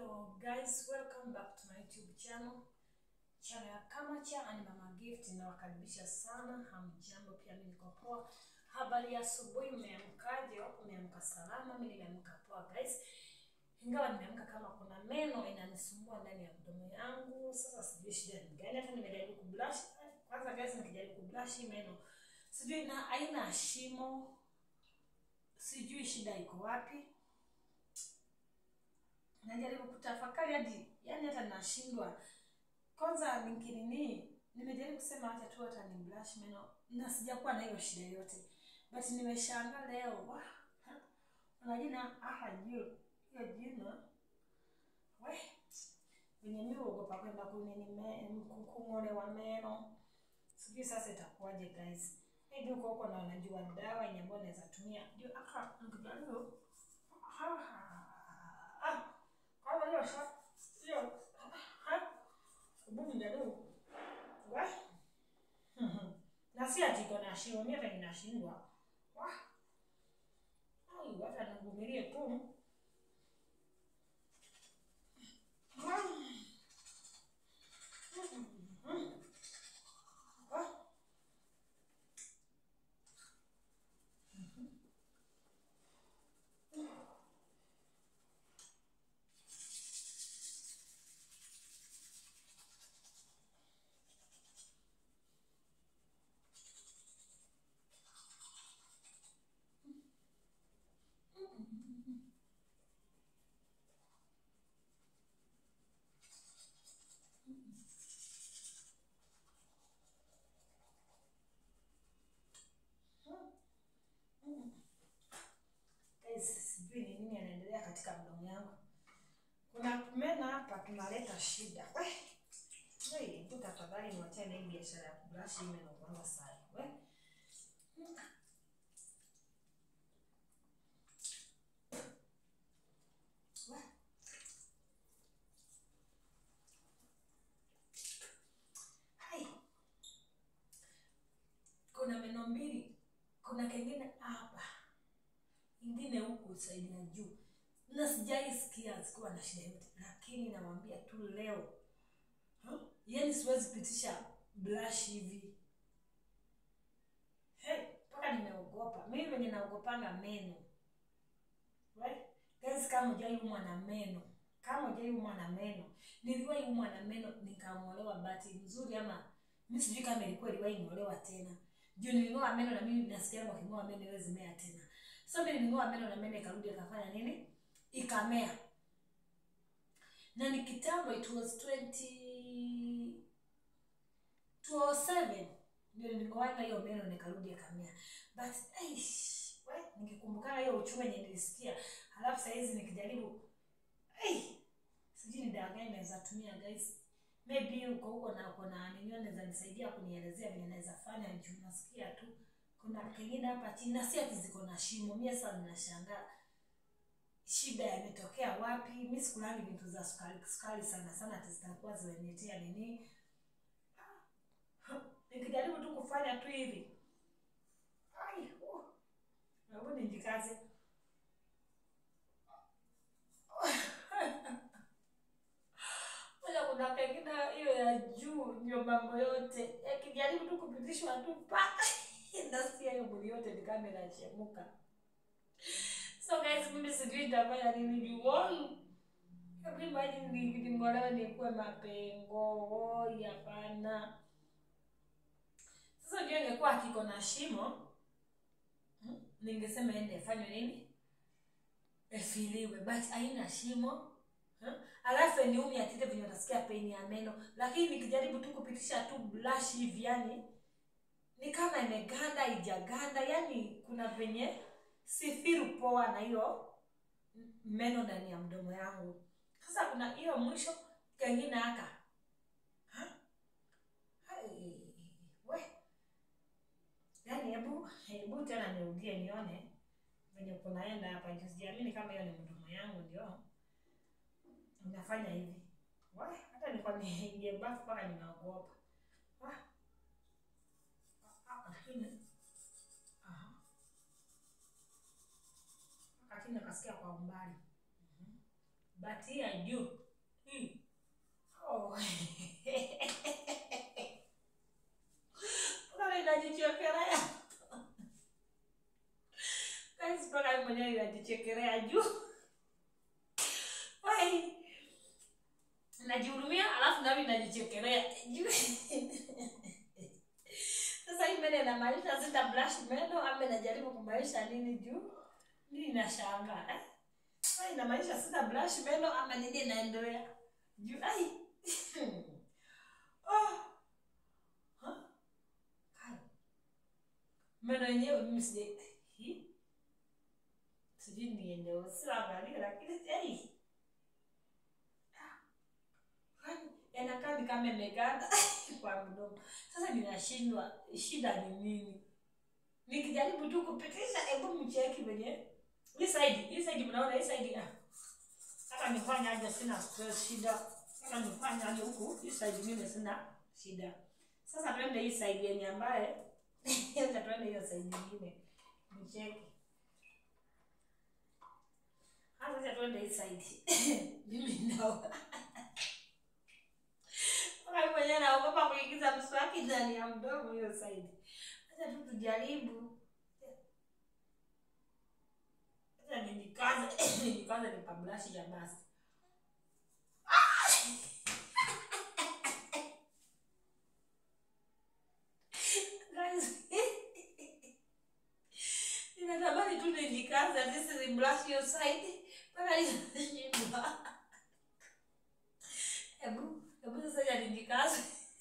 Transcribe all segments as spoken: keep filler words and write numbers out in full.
Hello guys, welcome back to my YouTube channel. Channel ya Kamacha and Mama Gift, nawakaribisha sana. Hamjambo, pia mimi niko poa. Habari ya asubuhi, mmeamkaje? Wapo mmeamka salama? Mimi nimeamka poa guys. Ingawa nimeamka kama kuna meno inanisumbua ndani ya mdomo yangu. Sasa sijui shida ni gani. Hata nimejaribu kubrush. Kwanza guys, nikijaribu kubrush meno sijui na aina shimo. Sijui shida iko wapi. Najaribu kutafakari hadi yani hata nashindwa. Kwanza nikinini nimejaribu kusema acha tu hata ni brush meno na sijakuwa na hiyo shida yote. But nimeshangaa leo. Wah. Unajina aha juu. Hiyo jina. We. Wenye mimi uogopa kwenda kunini kung'olewa meno. Sijui sasa itakuwaje guys. Maybe uko huko na unajua dawa yenye ambayo naweza tumia. Ndio aka nikijaribu. Ha ha. Kama hiyo shot hiyo ha ubumu ndio wa na si ati kona shimo mimi hata ninashindwa wa ai hata navumilia tu sijui ni nini yanaendelea katika mdomo yangu. Kuna meno hapa tunaleta shida. We. Hey, tu tafadhali niwache na hii biashara ya kubrush meno kwanza sasa. We. We. Hai. Kuna meno mbili. Kuna kengine hapa. Ingine huku saidi ya juu. Na sijaisikia sikuwa na shida yote, lakini nawaambia tu leo. Huh? Yaani siwezi pitisha brush hivi. Hey, paka nimeogopa. Mimi mwenye naogopanga meno. Right? Guys, kama hujaiumwa na meno, kama hujaiumwa na meno, niliwahi umwa na meno nikang'olewa bahati nzuri ama mimi sijui kama ilikuwa iliwahi ng'olewa tena. Juu niling'oa meno na mimi nasikia kama king'oa meno haiwezi mea tena. So mimi niling'oa meno na meno ikarudi ikafanya nini? Ikamea. Na ni kitambo, it was twenty oh seven ndio niling'oa hiyo meno nikarudi ikamea. But eish, we nikikumbuka hiyo uchungu yenye nilisikia, halafu saa hizi nikijaribu eh sijui ni dawa gani naweza tumia guys. Maybe uko huko na uko na nini naweza nisaidia kunielezea vile naweza fanya juu nasikia tu kuna kingine hapa chini na si ati ziko na shimo. Mimi sasa ninashangaa shida imetokea wapi. Mimi sikulangi vitu za sukari sukari sana sana ati zitakuwa zinaniletea nini. Nikijaribu tu kufanya tu hivi. Ai, oh. Hebu nijikaze. Wala kuna kingine hiyo ya juu ndio mambo yote. Nikijaribu tu kupitishwa tu pa. Nasikia hiyo mwili yote ni kama inachemuka. So guys, mimi sijui nitafanya nini juu wall. Hebu imagine niking'olewa nikuwe mapengo. Oh, hapana. Sasa ndio ingekuwa kiko na shimo. Hmm? Ningesema ende fanywe nini? Efiliwe, but haina shimo. Hmm? Alafu niume atite venye utasikia pain ya meno. Lakini nikijaribu tu kupitisha tu brush hivi yani ni kama imeganda haijaganda, yani kuna venye sifiru poa na hiyo meno ndani ya mdomo yangu. Sasa kuna hiyo mwisho kengine haka. Ha? Hai, we. Yani hebu hebu tena nirudie nione venye kunaenda hapa juu. Sijaamini kama hiyo ni mdomo yangu ndio unafanya hivi. We, hata nilikuwa niingie bafu paka ninaogopa. Ah. Ah, lakini aha. Lakini nakasikia kwa umbali. Mhm. But here juu. Hii. Oh. Paka ninajichekelea. Guys, paka mwenyewe ninajichekelea juu. Wai. Najihurumia alafu nami najichekelea juu. Sasa hii meno inamaanisha sita brush meno ama najaribu kumaanisha nini juu? Mimi nashangaa eh? Ai inamaanisha sita brush meno ama nini inaendelea? Juu ai. Oh. Ha? Hai. Meno yenyewe mimi sije hii. Sijui niende usiangalie lakini ai. Yanakaa ni kama imeganda kwa mdomo. Sasa ninashindwa shida ni nini? Nikijaribu tu kupitisha hebu mcheki wenyewe. Hii side, hii side mnaona hii side ah. Sasa nifanye aje sina stress shida. Sasa nifanye aje huku hii side mimi sina shida. Sasa twende hii side yenye ambaye sasa twende hiyo side nyingine. Mcheki. Sasa twende hii side. Mimi ndio mwenye naogopa kuingiza mswaki ndani ya mdomo hiyo side. Acha tu tujaribu. Acha nijikaze, nijikaze ni pablashi ya basi. Guys. Ninatamani tu nijikaze this is blush your side. Para nishindwa. Ebu Hebu sasa ya nijikaze.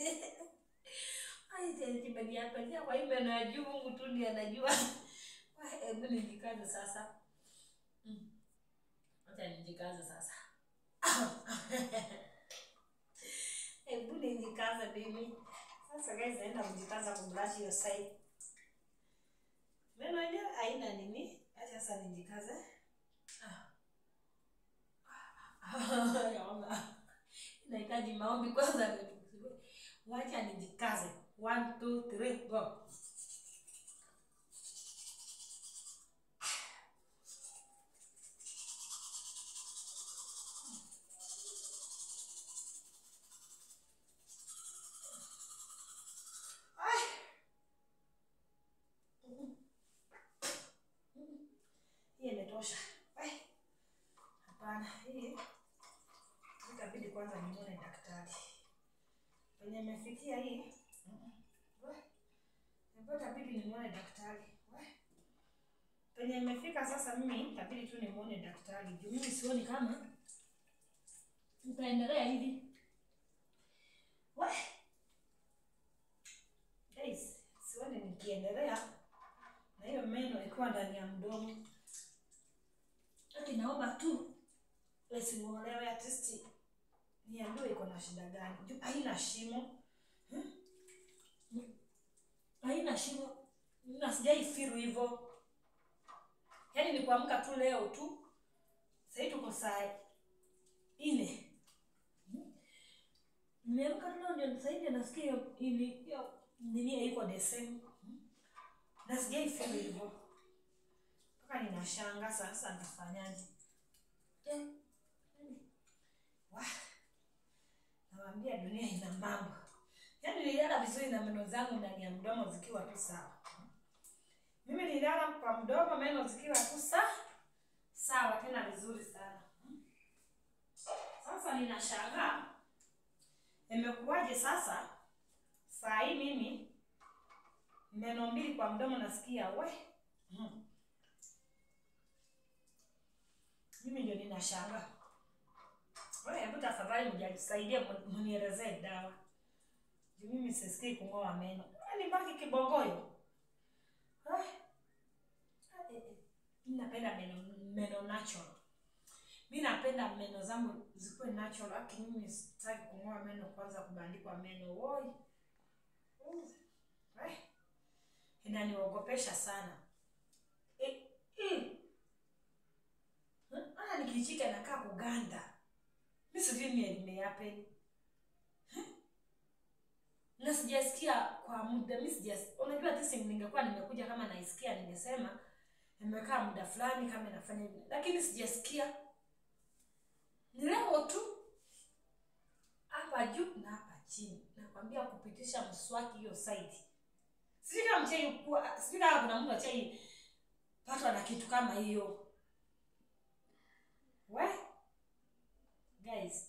Ai tena kibadi hapa ya kwa hivyo na juu Mungu tu ndiye anajua. Hebu nijikaze sasa. Mm. Acha nijikaze sasa. Hebu nijikaze baby. Sasa guys naenda kujikaza kubrush your side. Meno yenyewe haina nini? Acha sasa nijikaze. Ah. Ya mama. Nahitaji maombi kwanza. Wacha nijikaze. one two three go. Hii imetosha. Hapana, hii itabidi kwanza nione daktari. Penye imefikia hii. Wewe. Itabidi nione daktari. Wewe. Penye imefika sasa mimi itabidi tu nione daktari. Juu mimi sioni kama nitaendelea hivi. Wewe. Guys, sioni nikiendelea na hiyo meno iko ndani ya mdomo. Ati naomba tu usingolewe ya testi. Niambiwe iko na shida gani? Juu haina shimo. Hmm? Haina shimo. Na sijai feel hivyo. Yaani ni kuamka tu leo tu. Sasa tuko saa nne. Hmm? Nimeamka tu leo ndio sasa hivi nasikia hivi hiyo nini iko the same. Hmm? Na sijai feel hivyo. Mpaka ninashanga sasa nitafanyaje? Eh. Wah. Nawaambia dunia ina mambo. Yaani nililala vizuri na meno zangu ndani ya mdomo zikiwa tu sawa. Mimi nililala kwa mdomo meno zikiwa tu sawa. Sawa tena vizuri sana. Sasa ninashangaa. Imekuwaje sasa? Saa hii mimi meno mbili kwa mdomo nasikia we. Hmm. Mimi ndio ninashangaa. Wewe hebu tafadhali mjanisaidie mnielezee dawa. Juu mimi sisikii kung'oa meno. Ni baki kibogoyo. Ah. Mimi napenda meno meno natural. Mimi napenda meno zangu zikuwe natural lakini mimi sitaki kung'oa meno kwanza kubandikwa meno. Woi. Eh. Inaniogopesha sana. Eh. Eh. Ana nikichika nakaa kuganda. Mimi sijui nimeyapen. Na sijasikia kwa muda mimi sijasikia. Unajua tisi ningekuwa nimekuja kama naisikia ningesema nimekaa muda fulani kama nafanya hivi. Lakini sijasikia. chini. Nakwambia kupitisha mswaki hiyo side. Sisi kama mchei kwa, sisi kama kuna mtu achai patwa na kitu kama hiyo. We? Guys.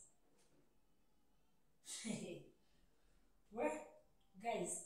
We? Guys.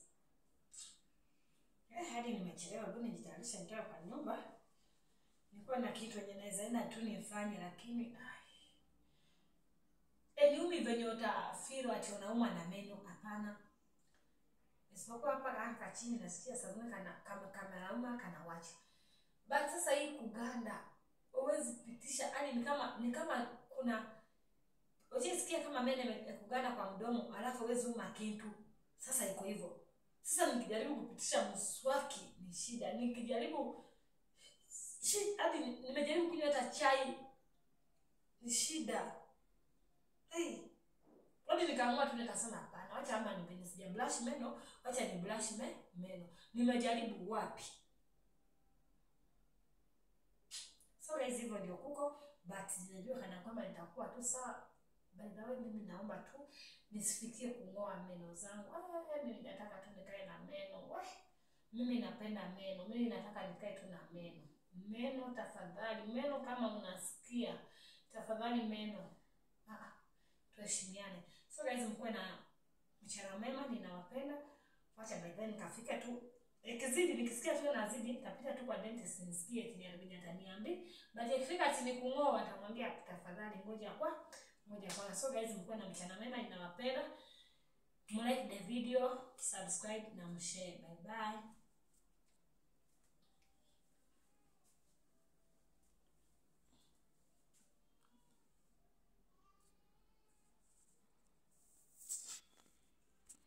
Eh, hadi nimechelewa bwana nijitayarisha nitoka kwa nyumba. Nilikuwa na kitu yenye naweza enda tu nifanye lakini ai. Eh, Niume venye utafeel ati unauma na meno hapana. Isipokuwa hapa kaanka chini nasikia sabuni kana kama kamerauma kana wacha. But sasa hii kuganda huwezi pitisha yani ni kama ni kama kuna unasikia kama meno kuganda kwa mdomo alafu huwezi uma kitu. Sasa iko hivyo. Sasa nikijaribu kupitisha mswaki ni shida. Nikijaribu hadi nimejaribu kunywa hata chai ni shida. Hey. Hadi nikaamua tu nikasema hapana. Acha ama nipende sija blush meno, acha ni blush me, meno. Nimejaribu wapi? So guys hivyo ndio kuko but ninajua kana kwamba nitakuwa tu sawa. By the way mimi naomba tu nisifikie kungoa meno zangu. Ah, mimi nataka tu nikae na meno. Wah, mimi napenda meno. Mimi nataka nikae tu na meno. Meno tafadhali, meno kama unasikia, tafadhali meno. Ah, tuheshimiane. So guys mkuwe na mchana mema, ninawapenda. Wacha by then nikafika tu. Ikizidi nikisikia tu nazidi, nitapita tu kwa dentist nisikie kinyanibidi ataniambia. But ikifika chini kungoa atamwambia tafadhali ngoja kwa moja kwa. So guys mkuwe na mchana mema, ninawapenda. Mlike the video, subscribe na mshare. Bye bye.